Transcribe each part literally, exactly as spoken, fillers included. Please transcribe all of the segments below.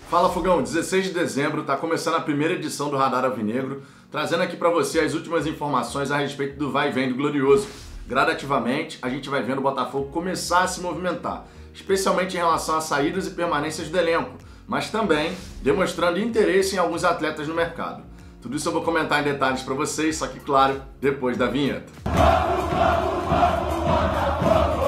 Fala Fogão, dezesseis de dezembro, está começando a primeira edição do Radar Alvinegro, trazendo aqui para você as últimas informações a respeito do vai e vem do Glorioso. Gradativamente, a gente vai vendo o Botafogo começar a se movimentar, especialmente em relação a saídas e permanências do elenco, mas também demonstrando interesse em alguns atletas no mercado. Tudo isso eu vou comentar em detalhes para vocês, só que claro, depois da vinheta. Vamos, vamos, vamos, Botafogo!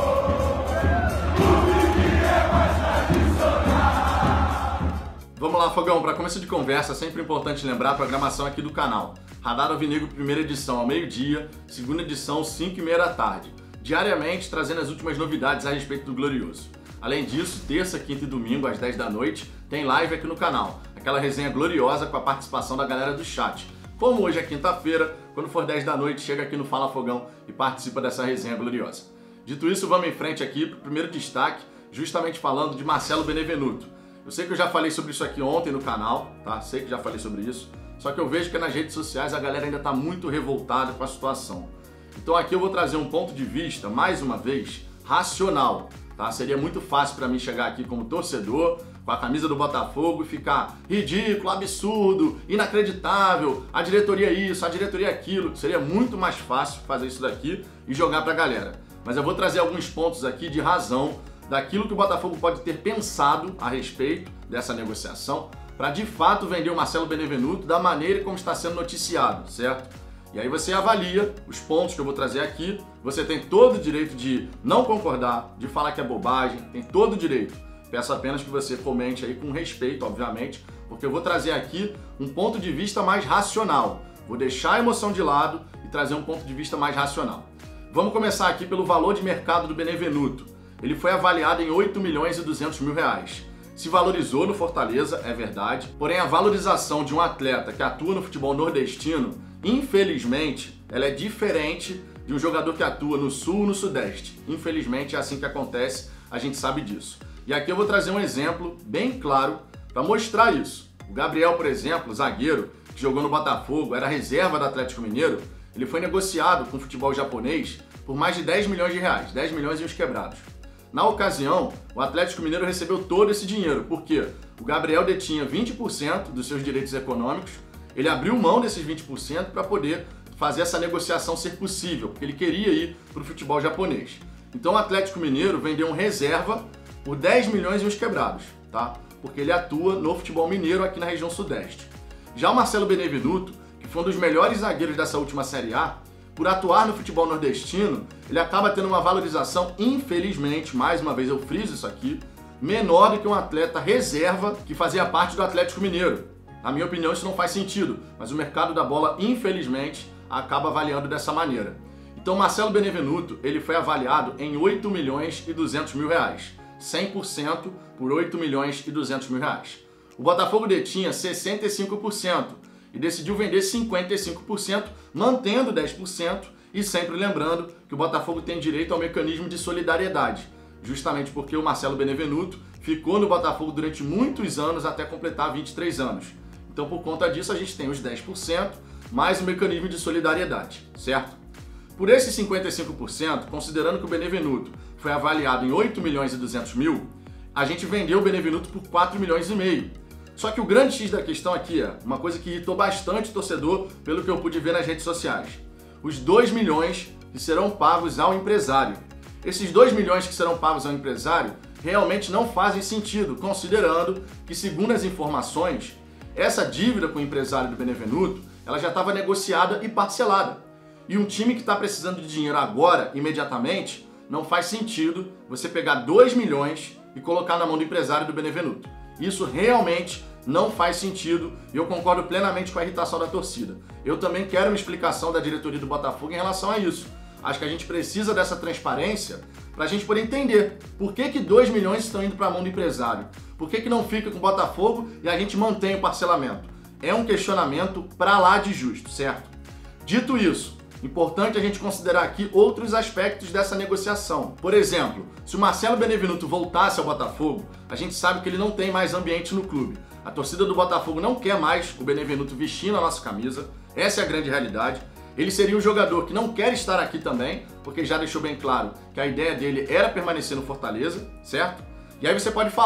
Vamos lá, Fogão, para começo de conversa, é sempre importante lembrar a programação aqui do canal. Radar Alvinegro, primeira edição ao meio-dia, segunda edição, cinco e meia da tarde. Diariamente, trazendo as últimas novidades a respeito do Glorioso. Além disso, terça, quinta e domingo, às dez da noite, tem live aqui no canal. Aquela resenha gloriosa com a participação da galera do chat. Como hoje é quinta-feira, quando for dez da noite, chega aqui no Fala Fogão e participa dessa resenha gloriosa. Dito isso, vamos em frente aqui para o primeiro destaque, justamente falando de Marcelo Benevenuto. Eu sei que eu já falei sobre isso aqui ontem no canal, tá? Sei que já falei sobre isso. Só que eu vejo que nas redes sociais a galera ainda está muito revoltada com a situação. Então aqui eu vou trazer um ponto de vista, mais uma vez, racional, tá? Seria muito fácil para mim chegar aqui como torcedor, com a camisa do Botafogo e ficar ridículo, absurdo, inacreditável, a diretoria isso, a diretoria aquilo. Seria muito mais fácil fazer isso daqui e jogar pra galera. Mas eu vou trazer alguns pontos aqui de razão daquilo que o Botafogo pode ter pensado a respeito dessa negociação para de fato vender o Marcelo Benevenuto da maneira como está sendo noticiado, certo? E aí você avalia os pontos que eu vou trazer aqui, você tem todo o direito de não concordar, de falar que é bobagem, tem todo o direito. Peço apenas que você comente aí com respeito, obviamente, porque eu vou trazer aqui um ponto de vista mais racional. Vou deixar a emoção de lado e trazer um ponto de vista mais racional. Vamos começar aqui pelo valor de mercado do Benevenuto. Ele foi avaliado em oito milhões e duzentos mil reais. Se valorizou no Fortaleza, é verdade, porém a valorização de um atleta que atua no futebol nordestino, infelizmente, ela é diferente de um jogador que atua no Sul ou no Sudeste. Infelizmente é assim que acontece, a gente sabe disso. E aqui eu vou trazer um exemplo bem claro para mostrar isso. O Gabriel, por exemplo, zagueiro, que jogou no Botafogo, era reserva do Atlético Mineiro, ele foi negociado com o futebol japonês por mais de dez milhões de reais, dez milhões e uns quebrados. Na ocasião, o Atlético Mineiro recebeu todo esse dinheiro, porque o Gabriel detinha vinte por cento dos seus direitos econômicos, ele abriu mão desses vinte por cento para poder fazer essa negociação ser possível, porque ele queria ir para o futebol japonês. Então o Atlético Mineiro vendeu um reserva por dez milhões e uns quebrados, tá? Porque ele atua no futebol mineiro aqui na região sudeste. Já o Marcelo Benevenuto, que foi um dos melhores zagueiros dessa última Série A, por atuar no futebol nordestino, ele acaba tendo uma valorização, infelizmente, mais uma vez eu friso isso aqui, menor do que um atleta reserva que fazia parte do Atlético Mineiro. Na minha opinião, isso não faz sentido, mas o mercado da bola, infelizmente, acaba avaliando dessa maneira. Então, Marcelo Benevenuto, ele foi avaliado em oito milhões e duzentos mil reais. cem por cento por oito milhões e duzentos mil reais. O Botafogo detinha sessenta e cinco por cento e decidiu vender cinquenta e cinco por cento, mantendo dez por cento e sempre lembrando que o Botafogo tem direito ao mecanismo de solidariedade, justamente porque o Marcelo Benevenuto ficou no Botafogo durante muitos anos até completar vinte e três anos. Então, por conta disso, a gente tem os dez por cento mais o mecanismo de solidariedade, certo? Por esses cinquenta e cinco por cento, considerando que o Benevenuto foi avaliado em oito milhões e duzentos mil, a gente vendeu o Benevenuto por quatro milhões e meio. Só que o grande X da questão aqui é uma coisa que irritou bastante o torcedor, pelo que eu pude ver nas redes sociais. Os dois milhões que serão pagos ao empresário. Esses dois milhões que serão pagos ao empresário realmente não fazem sentido, considerando que, segundo as informações, essa dívida com o empresário do Benevenuto, ela já estava negociada e parcelada. E um time que está precisando de dinheiro agora, imediatamente, não faz sentido você pegar dois milhões e colocar na mão do empresário do Benevenuto. Isso realmente não faz sentido e eu concordo plenamente com a irritação da torcida. Eu também quero uma explicação da diretoria do Botafogo em relação a isso. Acho que a gente precisa dessa transparência para a gente poder entender por que que dois milhões estão indo para a mão do empresário. Por que que não fica com o Botafogo e a gente mantém o parcelamento? É um questionamento para lá de justo, certo? Dito isso, importante a gente considerar aqui outros aspectos dessa negociação. Por exemplo, se o Marcelo Benevenuto voltasse ao Botafogo, a gente sabe que ele não tem mais ambiente no clube. A torcida do Botafogo não quer mais o Benevenuto vestindo a nossa camisa, essa é a grande realidade. Ele seria um jogador que não quer estar aqui também, porque já deixou bem claro que a ideia dele era permanecer no Fortaleza, certo? E aí você pode falar,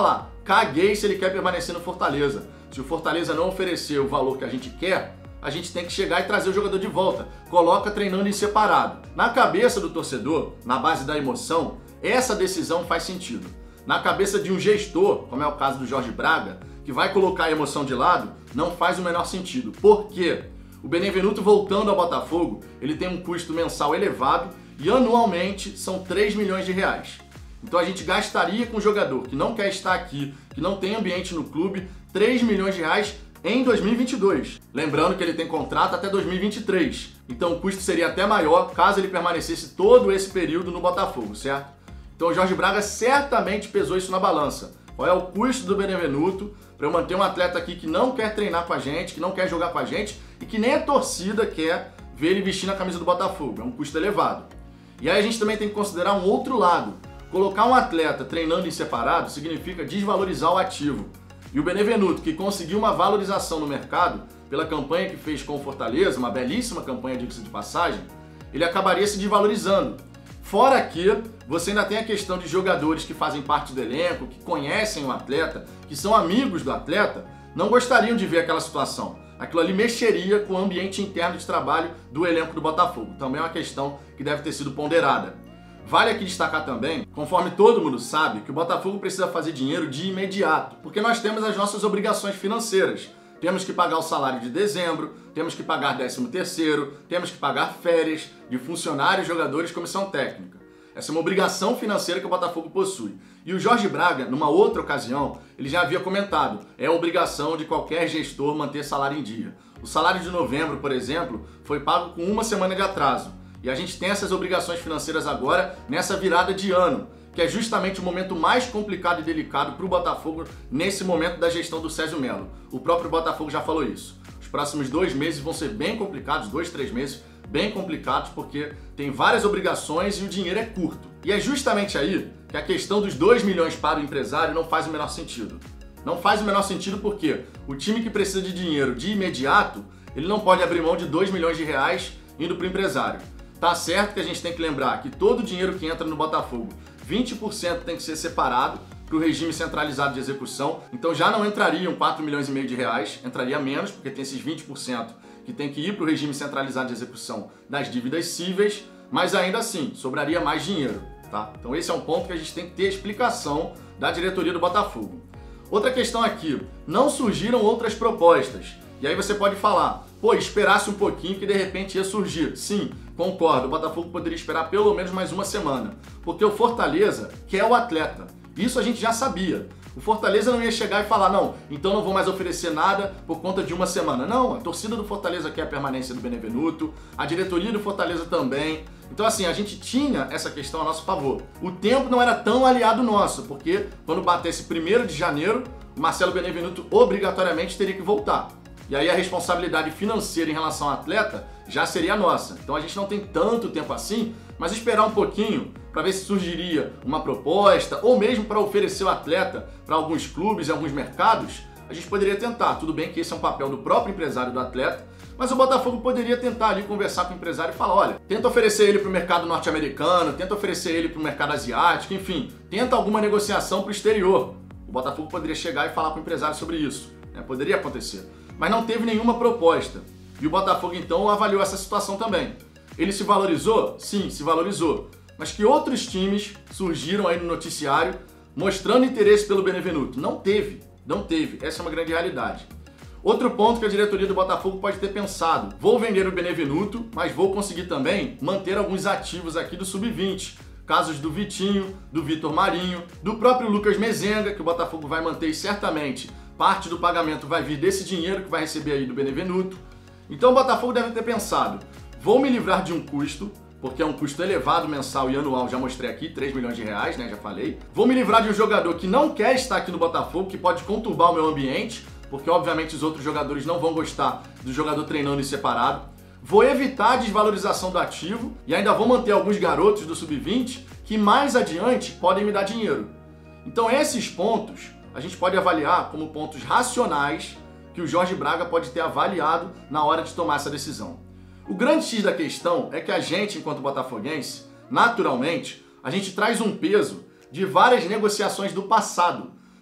caguei se ele quer permanecer no Fortaleza. Se o Fortaleza não oferecer o valor que a gente quer, a gente tem que chegar e trazer o jogador de volta. Coloca treinando em separado. Na cabeça do torcedor, na base da emoção, essa decisão faz sentido. Na cabeça de um gestor, como é o caso do Jorge Braga, que vai colocar a emoção de lado, não faz o menor sentido. Por quê? O Benevenuto, voltando ao Botafogo, ele tem um custo mensal elevado e anualmente são três milhões de reais. Então a gente gastaria com um jogador que não quer estar aqui, que não tem ambiente no clube, três milhões de reais em dois mil e vinte e dois. Lembrando que ele tem contrato até dois mil e vinte e três. Então o custo seria até maior caso ele permanecesse todo esse período no Botafogo, certo? Então o Jorge Braga certamente pesou isso na balança. Qual é o custo do Benevenuto para eu manter um atleta aqui que não quer treinar com a gente, que não quer jogar com a gente e que nem a torcida quer ver ele vestindo a camisa do Botafogo. É um custo elevado. E aí a gente também tem que considerar um outro lado. Colocar um atleta treinando em separado significa desvalorizar o ativo. E o Benevenuto, que conseguiu uma valorização no mercado pela campanha que fez com o Fortaleza, uma belíssima campanha, diga-se de passagem, ele acabaria se desvalorizando. Fora que você ainda tem a questão de jogadores que fazem parte do elenco, que conhecem o atleta, que são amigos do atleta, não gostariam de ver aquela situação. Aquilo ali mexeria com o ambiente interno de trabalho do elenco do Botafogo. Também é uma questão que deve ter sido ponderada. Vale aqui destacar também, conforme todo mundo sabe, que o Botafogo precisa fazer dinheiro de imediato, porque nós temos as nossas obrigações financeiras. Temos que pagar o salário de dezembro, temos que pagar décimo terceiro, temos que pagar férias de funcionários, jogadores, comissão técnica. Essa é uma obrigação financeira que o Botafogo possui. E o Jorge Braga, numa outra ocasião, ele já havia comentado, é obrigação de qualquer gestor manter salário em dia. O salário de novembro, por exemplo, foi pago com uma semana de atraso. E a gente tem essas obrigações financeiras agora nessa virada de ano, que é justamente o momento mais complicado e delicado para o Botafogo nesse momento da gestão do Césio Melo. O próprio Botafogo já falou isso. Os próximos dois meses vão ser bem complicados, dois, três meses bem complicados, porque tem várias obrigações e o dinheiro é curto. E é justamente aí que a questão dos dois milhões para o empresário não faz o menor sentido. Não faz o menor sentido porque o time que precisa de dinheiro de imediato, ele não pode abrir mão de dois milhões de reais indo para o empresário. Tá certo que a gente tem que lembrar que todo o dinheiro que entra no Botafogo, vinte por cento tem que ser separado para o regime centralizado de execução, então já não entrariam quatro milhões e meio de reais, entraria menos, porque tem esses vinte por cento que tem que ir para o regime centralizado de execução das dívidas cíveis, mas ainda assim, sobraria mais dinheiro, tá? Então esse é um ponto que a gente tem que ter explicação da diretoria do Botafogo. Outra questão aqui, não surgiram outras propostas. E aí você pode falar, pô, esperasse um pouquinho que de repente ia surgir. Sim, concordo, o Botafogo poderia esperar pelo menos mais uma semana, porque o Fortaleza quer o atleta. Isso a gente já sabia. O Fortaleza não ia chegar e falar, não, então não vou mais oferecer nada por conta de uma semana. Não, a torcida do Fortaleza quer a permanência do Benevenuto, a diretoria do Fortaleza também. Então assim, a gente tinha essa questão a nosso favor. O tempo não era tão aliado nosso, porque quando batesse primeiro de janeiro, o Marcelo Benevenuto obrigatoriamente teria que voltar. E aí a responsabilidade financeira em relação ao atleta já seria nossa. Então a gente não tem tanto tempo assim, mas esperar um pouquinho para ver se surgiria uma proposta ou mesmo para oferecer o atleta para alguns clubes e alguns mercados, a gente poderia tentar. Tudo bem que esse é um papel do próprio empresário do atleta, mas o Botafogo poderia tentar ali conversar com o empresário e falar, olha, tenta oferecer ele para o mercado norte-americano, tenta oferecer ele para o mercado asiático, enfim, tenta alguma negociação para o exterior. O Botafogo poderia chegar e falar com o empresário sobre isso, né? Poderia acontecer. Mas não teve nenhuma proposta. E o Botafogo então avaliou essa situação também. Ele se valorizou? Sim, se valorizou. Mas que outros times surgiram aí no noticiário mostrando interesse pelo Benevenuto? Não teve, não teve. Essa é uma grande realidade. Outro ponto que a diretoria do Botafogo pode ter pensado. Vou vender o Benevenuto, mas vou conseguir também manter alguns ativos aqui do sub vinte. Casos do Vitinho, do Vitor Marinho, do próprio Lucas Mezenga, que o Botafogo vai manter e certamente parte do pagamento vai vir desse dinheiro que vai receber aí do Benevenuto. Então o Botafogo deve ter pensado, vou me livrar de um custo, porque é um custo elevado mensal e anual, já mostrei aqui, três milhões de reais, né, já falei. Vou me livrar de um jogador que não quer estar aqui no Botafogo, que pode conturbar o meu ambiente, porque obviamente os outros jogadores não vão gostar do jogador treinando em separado. Vou evitar a desvalorização do ativo e ainda vou manter alguns garotos do sub vinte que mais adiante podem me dar dinheiro. Então esses pontos a gente pode avaliar como pontos racionais que o Jorge Braga pode ter avaliado na hora de tomar essa decisão. O grande X da questão é que a gente, enquanto botafoguense, naturalmente, a gente traz um peso de várias negociações do passado.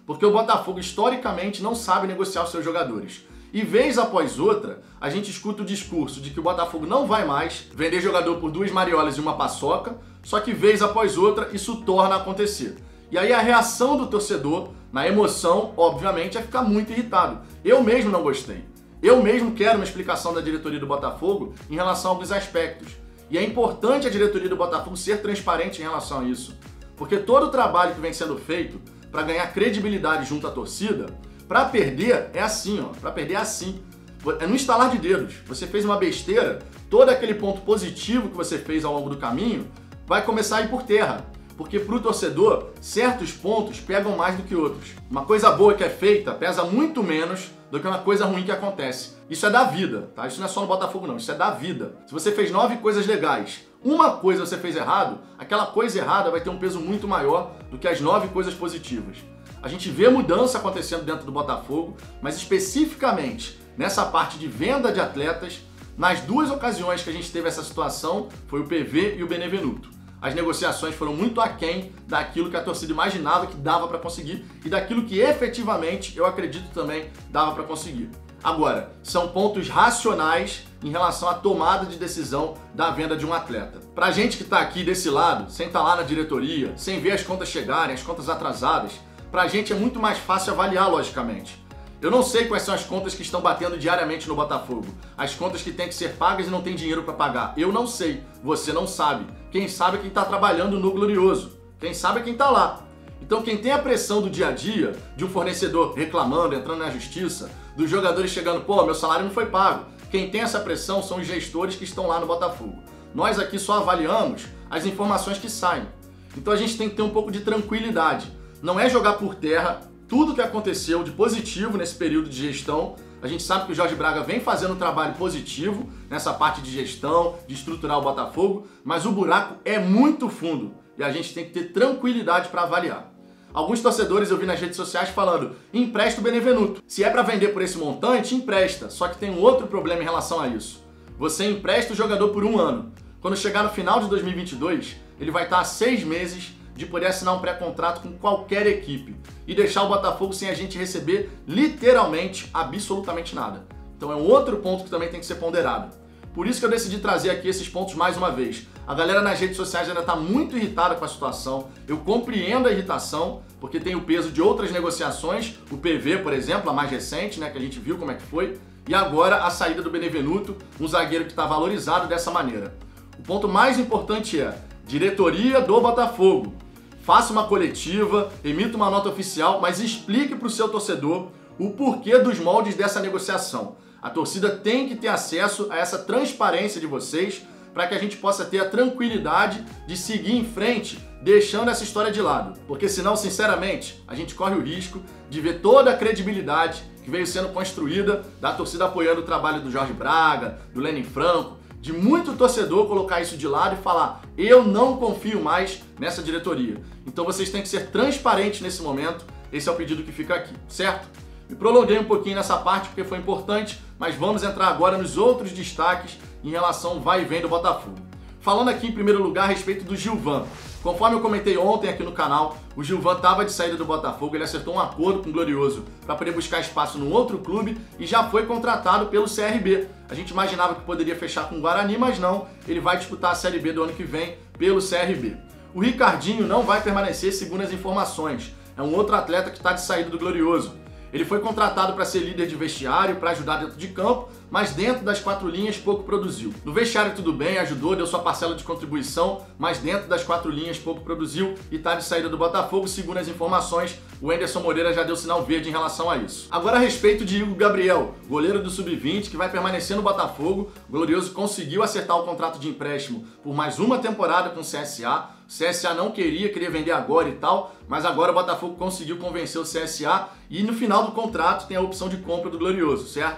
Porque o Botafogo, historicamente, não sabe negociar os seus jogadores. E vez após outra, a gente escuta o discurso de que o Botafogo não vai mais vender jogador por duas mariolas e uma paçoca, só que vez após outra isso torna a acontecer. E aí a reação do torcedor, na emoção, obviamente, é ficar muito irritado. Eu mesmo não gostei. Eu mesmo quero uma explicação da diretoria do Botafogo em relação a alguns aspectos. E é importante a diretoria do Botafogo ser transparente em relação a isso. Porque todo o trabalho que vem sendo feito para ganhar credibilidade junto à torcida, para perder é assim, ó. Para perder é assim. É no estalar de dedos. Você fez uma besteira, todo aquele ponto positivo que você fez ao longo do caminho vai começar a ir por terra. Porque para o torcedor, certos pontos pegam mais do que outros. Uma coisa boa que é feita pesa muito menos do que uma coisa ruim que acontece. Isso é da vida, tá? Isso não é só no Botafogo não, isso é da vida. Se você fez nove coisas legais, uma coisa você fez errado, aquela coisa errada vai ter um peso muito maior do que as nove coisas positivas. A gente vê mudança acontecendo dentro do Botafogo, mas especificamente nessa parte de venda de atletas, nas duas ocasiões que a gente teve essa situação, foi o P V e o Benevenuto. As negociações foram muito aquém daquilo que a torcida imaginava que dava para conseguir e daquilo que efetivamente eu acredito também dava para conseguir. Agora, são pontos racionais em relação à tomada de decisão da venda de um atleta. Pra gente que está aqui desse lado, sem estar lá na diretoria, sem ver as contas chegarem, as contas atrasadas, pra gente é muito mais fácil avaliar logicamente. Eu não sei quais são as contas que estão batendo diariamente no Botafogo. As contas que têm que ser pagas e não tem dinheiro para pagar. Eu não sei. Você não sabe. Quem sabe é quem está trabalhando no Glorioso. Quem sabe é quem está lá. Então quem tem a pressão do dia a dia, de um fornecedor reclamando, entrando na justiça, dos jogadores chegando, pô, meu salário não foi pago. Quem tem essa pressão são os gestores que estão lá no Botafogo. Nós aqui só avaliamos as informações que saem. Então a gente tem que ter um pouco de tranquilidade. Não é jogar por terra tudo que aconteceu de positivo nesse período de gestão. A gente sabe que o Jorge Braga vem fazendo um trabalho positivo nessa parte de gestão, de estruturar o Botafogo, mas o buraco é muito fundo e a gente tem que ter tranquilidade para avaliar. Alguns torcedores eu vi nas redes sociais falando, empresta o Benevenuto. Se é para vender por esse montante, empresta. Só que tem um outro problema em relação a isso. Você empresta o jogador por um ano. Quando chegar no final de dois mil e vinte e dois, ele vai estar a seis meses de poder assinar um pré-contrato com qualquer equipe e deixar o Botafogo sem a gente receber literalmente absolutamente nada. Então é um outro ponto que também tem que ser ponderado. Por isso que eu decidi trazer aqui esses pontos mais uma vez. A galera nas redes sociais ainda está muito irritada com a situação. Eu compreendo a irritação, porque tem o peso de outras negociações, o P V, por exemplo, a mais recente, né, que a gente viu como é que foi, e agora a saída do Benevenuto, um zagueiro que está valorizado dessa maneira. O ponto mais importante é, diretoria do Botafogo, faça uma coletiva, emita uma nota oficial, mas explique para o seu torcedor o porquê dos moldes dessa negociação. A torcida tem que ter acesso a essa transparência de vocês para que a gente possa ter a tranquilidade de seguir em frente, deixando essa história de lado. Porque senão, sinceramente, a gente corre o risco de ver toda a credibilidade que veio sendo construída da torcida apoiando o trabalho do Jorge Braga, do Lênin Franco, de muito torcedor colocar isso de lado e falar, eu não confio mais nessa diretoria. Então vocês têm que ser transparentes nesse momento, esse é o pedido que fica aqui, certo? Me prolonguei um pouquinho nessa parte porque foi importante, mas vamos entrar agora nos outros destaques em relação ao vai e vem do Botafogo. Falando aqui em primeiro lugar a respeito do Gilvan. Conforme eu comentei ontem aqui no canal, o Gilvan estava de saída do Botafogo, ele acertou um acordo com o Glorioso para poder buscar espaço num outro clube e já foi contratado pelo C R B. A gente imaginava que poderia fechar com o Guarani, mas não, ele vai disputar a Série B do ano que vem pelo C R B. O Ricardinho não vai permanecer segundo as informações, é um outro atleta que está de saída do Glorioso. Ele foi contratado para ser líder de vestiário, para ajudar dentro de campo, mas dentro das quatro linhas pouco produziu. No vestiário tudo bem, ajudou, deu sua parcela de contribuição, mas dentro das quatro linhas pouco produziu e está de saída do Botafogo, segundo as informações, o Anderson Moreira já deu sinal verde em relação a isso. Agora a respeito de Hugo Gabriel, goleiro do sub vinte, que vai permanecer no Botafogo, o Glorioso conseguiu acertar o contrato de empréstimo por mais uma temporada com o C S A, o C S A não queria, queria vender agora e tal, mas agora o Botafogo conseguiu convencer o C S A e no final do contrato tem a opção de compra do Glorioso, certo?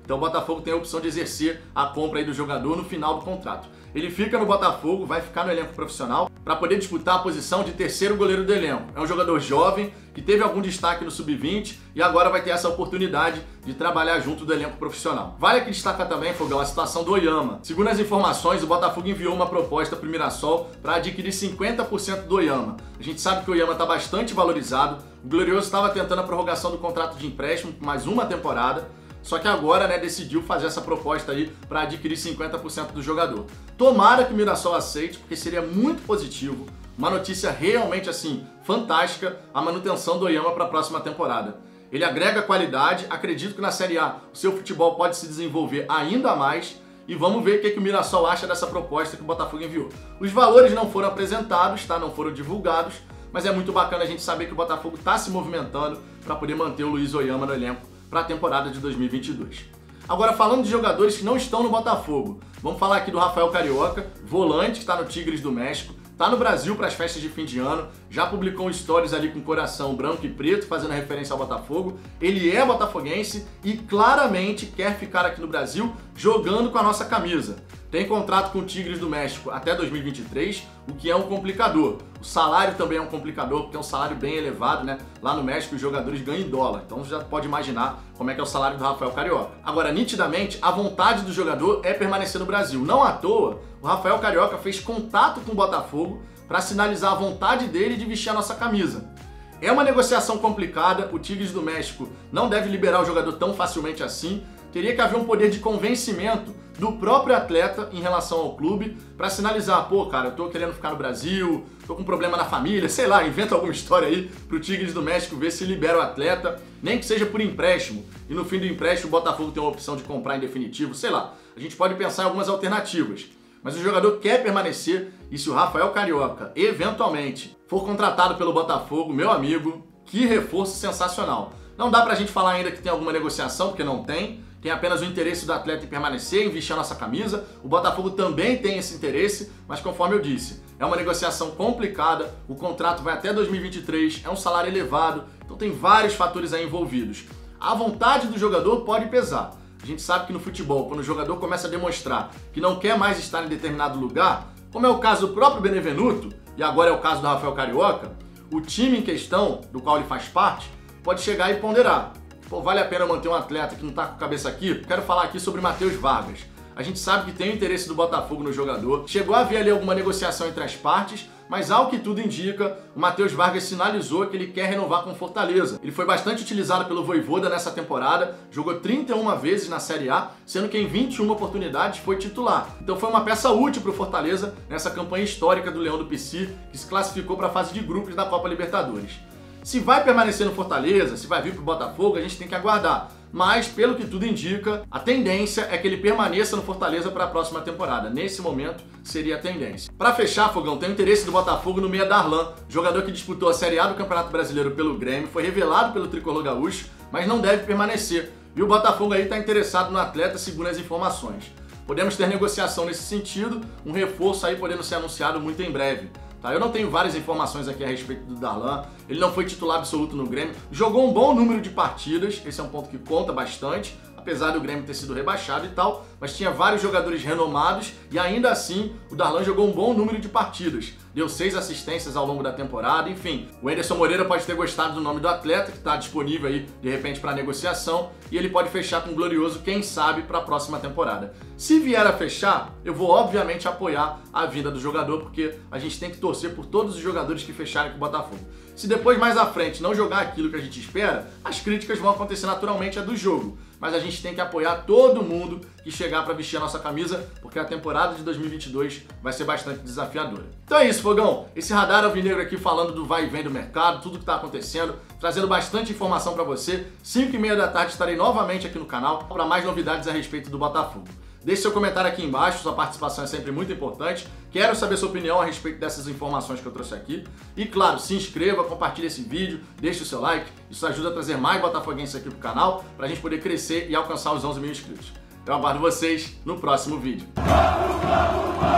Então o Botafogo tem a opção de exercer a compra aí do jogador no final do contrato. Ele fica no Botafogo, vai ficar no elenco profissional para poder disputar a posição de terceiro goleiro do elenco. É um jogador jovem que teve algum destaque no sub vinte e agora vai ter essa oportunidade de trabalhar junto do elenco profissional. Vale aqui destacar também, Fogão, a situação do Oyama. Segundo as informações, o Botafogo enviou uma proposta para o Mirassol para adquirir cinquenta por cento do Oyama. A gente sabe que o Oyama está bastante valorizado. O Glorioso estava tentando a prorrogação do contrato de empréstimo por mais uma temporada. Só que agora, né, decidiu fazer essa proposta aí para adquirir cinquenta por cento do jogador. Tomara que o Mirassol aceite, porque seria muito positivo, uma notícia realmente assim fantástica, a manutenção do Oyama para a próxima temporada. Ele agrega qualidade, acredito que na Série A o seu futebol pode se desenvolver ainda mais e vamos ver o que, que o Mirassol acha dessa proposta que o Botafogo enviou. Os valores não foram apresentados, tá? Não foram divulgados, mas é muito bacana a gente saber que o Botafogo está se movimentando para poder manter o Luiz Oyama no elenco para a temporada de dois mil e vinte e dois. Agora, falando de jogadores que não estão no Botafogo, vamos falar aqui do Rafael Carioca, volante que está no Tigres do México, está no Brasil para as festas de fim de ano, já publicou um stories ali com coração branco e preto, fazendo referência ao Botafogo. Ele é botafoguense e claramente quer ficar aqui no Brasil jogando com a nossa camisa. Tem contrato com o Tigres do México até dois mil e vinte e três, o que é um complicador. O salário também é um complicador, porque é um salário bem elevado, né? Lá no México os jogadores ganham em dólar, então você já pode imaginar como é que é o salário do Rafael Carioca. Agora, nitidamente, a vontade do jogador é permanecer no Brasil. Não à toa, o Rafael Carioca fez contato com o Botafogo para sinalizar a vontade dele de vestir a nossa camisa. É uma negociação complicada, o Tigres do México não deve liberar o jogador tão facilmente assim. Teria que haver um poder de convencimento do próprio atleta em relação ao clube para sinalizar, pô, cara, eu tô querendo ficar no Brasil, tô com um problema na família, sei lá, inventa alguma história aí pro Tigres do México ver se libera o atleta, nem que seja por empréstimo, e no fim do empréstimo o Botafogo tem uma opção de comprar em definitivo, sei lá. A gente pode pensar em algumas alternativas, mas o jogador quer permanecer e se o Rafael Carioca eventualmente for contratado pelo Botafogo, meu amigo, que reforço sensacional. Não dá pra gente falar ainda que tem alguma negociação, porque não tem. Tem apenas o interesse do atleta em permanecer, em vestir a nossa camisa. O Botafogo também tem esse interesse, mas conforme eu disse, é uma negociação complicada, o contrato vai até dois mil e vinte e três, é um salário elevado, então tem vários fatores aí envolvidos. A vontade do jogador pode pesar. A gente sabe que no futebol, quando o jogador começa a demonstrar que não quer mais estar em determinado lugar, como é o caso do próprio Benevenuto, e agora é o caso do Rafael Carioca, o time em questão, do qual ele faz parte, pode chegar e ponderar. Pô, vale a pena manter um atleta que não tá com a cabeça aqui? Quero falar aqui sobre Matheus Vargas. A gente sabe que tem o interesse do Botafogo no jogador. Chegou a haver ali alguma negociação entre as partes, mas ao que tudo indica, o Matheus Vargas sinalizou que ele quer renovar com Fortaleza. Ele foi bastante utilizado pelo Vojvoda nessa temporada, jogou trinta e uma vezes na Série A, sendo que em vinte e uma oportunidades foi titular. Então foi uma peça útil para o Fortaleza nessa campanha histórica do Leão do Pici, que se classificou para a fase de grupos da Copa Libertadores. Se vai permanecer no Fortaleza, se vai vir para o Botafogo, a gente tem que aguardar. Mas, pelo que tudo indica, a tendência é que ele permaneça no Fortaleza para a próxima temporada. Nesse momento, seria a tendência. Para fechar, Fogão, tem o interesse do Botafogo no meia Darlan, jogador que disputou a Série A do Campeonato Brasileiro pelo Grêmio, foi revelado pelo Tricolor Gaúcho, mas não deve permanecer. E o Botafogo aí está interessado no atleta, segundo as informações. Podemos ter negociação nesse sentido, um reforço aí podendo ser anunciado muito em breve. Tá, eu não tenho várias informações aqui a respeito do Darlan, ele não foi titular absoluto no Grêmio, jogou um bom número de partidas, esse é um ponto que conta bastante, apesar do Grêmio ter sido rebaixado e tal, mas tinha vários jogadores renomados e ainda assim o Darlan jogou um bom número de partidas, deu seis assistências ao longo da temporada, enfim. O Anderson Moreira pode ter gostado do nome do atleta, que está disponível aí de repente para negociação, e ele pode fechar com o Glorioso, quem sabe, para a próxima temporada. Se vier a fechar, eu vou obviamente apoiar a vinda do jogador, porque a gente tem que torcer por todos os jogadores que fecharem com o Botafogo. Se depois, mais à frente, não jogar aquilo que a gente espera, as críticas vão acontecer naturalmente, é do jogo. Mas a gente tem que apoiar todo mundo que chegar para vestir a nossa camisa, porque a temporada de dois mil e vinte e dois vai ser bastante desafiadora. Então é isso, Fogão. Esse radar alvinegro aqui falando do vai e vem do mercado, tudo que está acontecendo, trazendo bastante informação para você. cinco e meia da tarde estarei novamente aqui no canal para mais novidades a respeito do Botafogo. Deixe seu comentário aqui embaixo, sua participação é sempre muito importante. Quero saber sua opinião a respeito dessas informações que eu trouxe aqui. E claro, se inscreva, compartilhe esse vídeo, deixe o seu like. Isso ajuda a trazer mais botafoguenses aqui pro canal, para a gente poder crescer e alcançar os onze mil inscritos. Eu aguardo vocês no próximo vídeo.